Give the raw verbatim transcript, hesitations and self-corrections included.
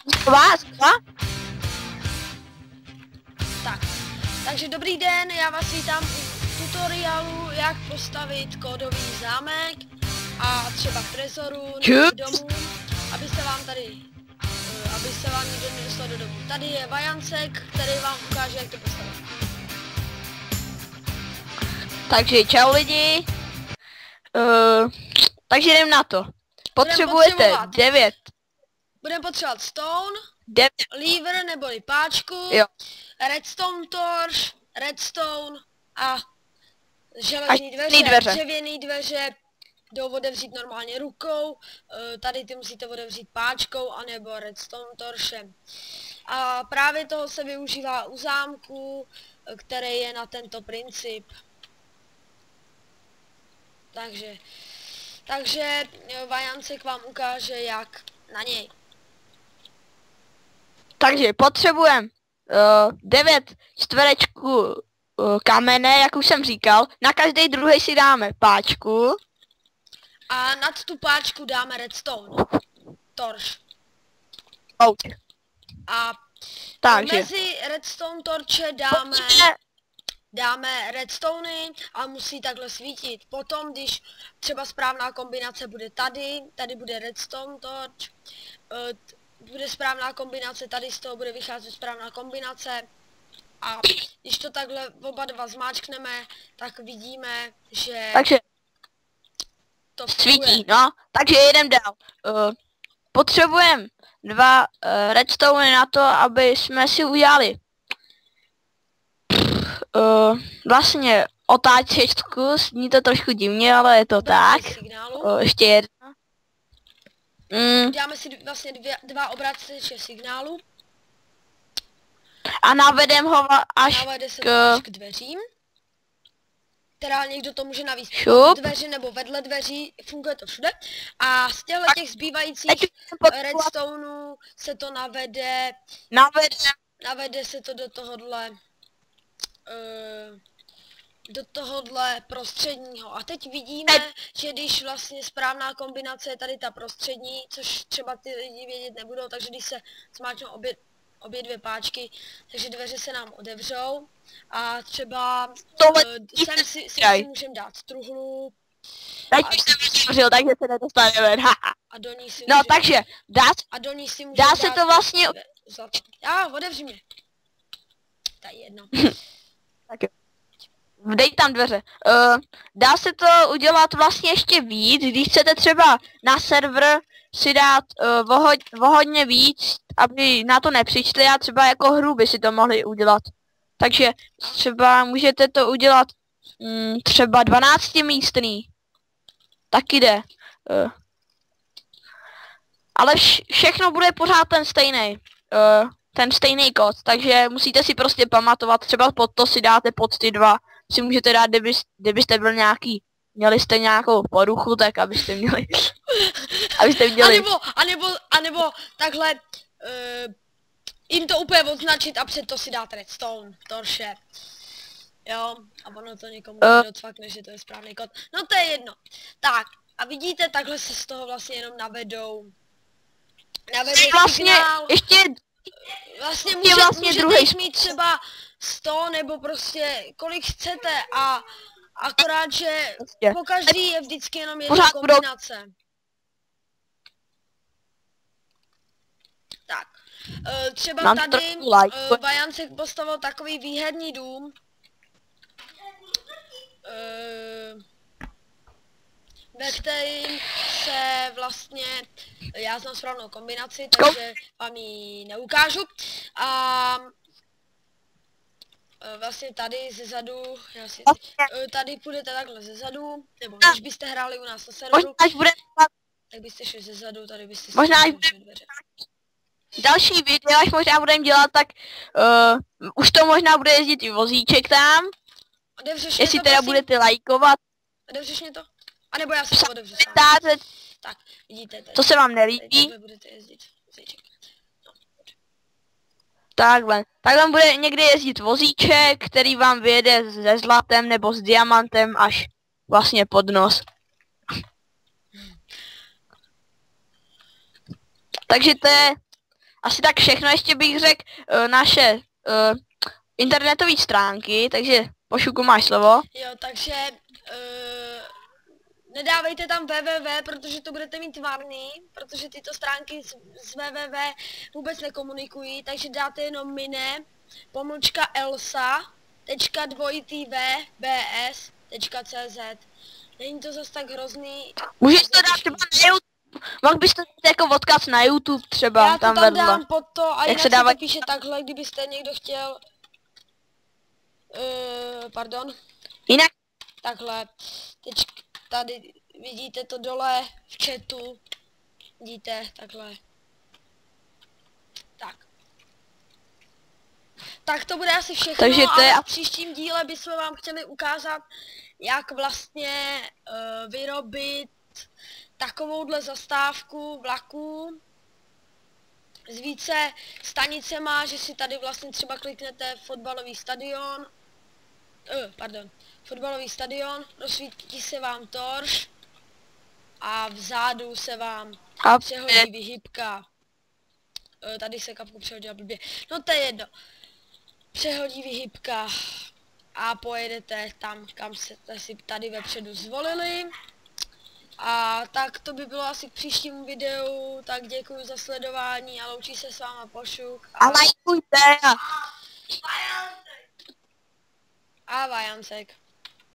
Vás, dva? Tak, takže dobrý den, já vás vítám v tutoriálu, jak postavit kódový zámek a třeba v trezoru nebo v domu, aby se vám tady, uh, aby se vám nikdo nedostal do domu. Tady je Vajancek, který vám ukáže, jak to postavit. Takže čau lidi. Uh, takže jdem na to. Potřebujete devět. Budeme potřebovat stone, devět. lever neboli páčku, Jo. redstone torch, redstone a železný dveře, dveře. dřevěný dveře, jdou otevřít normálně rukou, tady ty musíte otevřít páčkou anebo redstone torchem. A právě toho se využívá u zámku, který je na tento princip. Takže, takže Vajancek vám ukáže, jak na něj. Takže potřebujeme uh, devět čtverečků uh, kamene, jak už jsem říkal. Na každý druhý si dáme páčku. A nad tu páčku dáme redstone. Torch. Okay. A Takže mezi redstone torche dáme, Pojďme. dáme redstony a musí takhle svítit. Potom, když třeba správná kombinace bude tady, tady bude redstone torch, uh, bude správná kombinace, tady z toho bude vycházet správná kombinace. A když to takhle oba dva zmáčkneme, tak vidíme, že takže to svítí, funguje. no. Takže jedem dál. Uh, potřebujeme dva uh, redstone na to, aby jsme si udělali uh, vlastně otáčečku, zní to trošku divně, ale je to tak. Uh, ještě jedna. Mm. Dáme si vlastně dvě, dva obrátce signálu. A navedem ho až Navede se k... to až k dveřím. Teda někdo to může navíc Šup. dveře nebo vedle dveří, funguje to všude. A z těchto těch zbývajících redstoneů se to navede, Navede. navede se to do tohohle, uh, do tohohle prostředního. A teď vidíme, že když vlastně správná kombinace je tady ta prostřední, což třeba ty lidi vědět nebudou, takže když se zmáčknou obě, obě dvě páčky, takže dveře se nám otevřou. A třeba uh, sem si, sem si můžeme dát truhlu. Teď už jsem vytvořil, takže se nedostaneme. A do ní si no můžem, takže, dá, a do ní si dá se to vlastně... Zlato. Já, otevři mě. Tady jedno. Tak jo. Dej tam dveře. Uh, dá se to udělat vlastně ještě víc, když chcete třeba na server si dát uh, o, o hodně víc, aby na to nepřišli a třeba jako hru by si to mohli udělat. Takže třeba můžete to udělat mm, třeba dvanáctimístný. Taky jde. Uh. Ale vš všechno bude pořád ten stejný. Uh, ten stejný kód, takže musíte si prostě pamatovat, třeba pod to si dáte pod ty dva. Si můžete dát, kdyby, kdybyste byl nějaký, měli jste nějakou poruchu, tak abyste měli, abyste měli. Anebo, anebo, anebo takhle uh, jim to úplně označit a před to si dát redstone, torše. Jo, a ono to někomu uh. docvakne, že to je správný kód. No to je jedno. Tak, a vidíte, takhle se z toho vlastně jenom navedou. Navedou vlastně signál. ještě vlastně, může, vlastně můžete druhý jich mít třeba sto nebo prostě kolik chcete a akorát, že prostě. Po každý je vždycky jenom jedna Pořád kombinace. Budou... Tak, uh, třeba Mám tady like. uh, Vajancek postavil takový výherní dům. Uh, ve kterým se vlastně, já znám správnou kombinaci, takže vám ji neukážu. A vlastně tady zezadu, já si, tady půjdete takhle zezadu, nebo když byste hráli u nás na serveru, tak byste šli zezadu, tady byste si možná dveře. Další video, až možná budeme dělat, tak uh, už to možná bude jezdit i vozíček tam. Jestli to, teda prosím? budete lajkovat. Otevřeš mě to? A nebo já si to otevřu sám. Tak, vidíte tady. To se vám nelíbí. Tady budete jezdit vozíček. No. Takhle. Takhle bude někde jezdit vozíček, který vám vyjede se zlatem nebo s diamantem až vlastně pod nos. Takže to je asi tak všechno. Ještě bych řekl uh, naše uh, internetové stránky, takže Pošuku máš slovo. Jo, takže uh, nedávejte tam www, protože to budete mít varný, protože tyto stránky s, s www vůbec nekomunikují, takže dáte jenom mine, pomlčka elsa, tečka dvojitý v, bs, tečka cz. Není to zas tak hrozný. Můžeš to dát třeba na YouTube, mohl bys to dát jako odkaz na YouTube třeba, Já to tam, tam vedle. dám pod to a Jak jinak se se dává- to píše takhle, kdybyste někdo chtěl, uh, pardon, Jinak, takhle, teď tady vidíte to dole v chatu, vidíte, takhle, tak. Tak to bude asi všechno, Takže to je- ale v příštím díle bychom vám chtěli ukázat, jak vlastně uh, vyrobit takovouhle zastávku vlaku s více stanicema, že si tady vlastně třeba kliknete fotbalový stadion, uh, pardon, fotbalový stadion, rozsvítí se vám torš a vzadu se vám a přehodí vyhybka. Uh, tady se kapku přehodila blbě. No to je jedno. Přehodí vyhybka a pojedete tam, kam jste si tady vepředu zvolili. A tak to by bylo asi k příštímu videu, tak děkuji za sledování a loučí se s váma Pošuk a lajkujte. a Vajancek.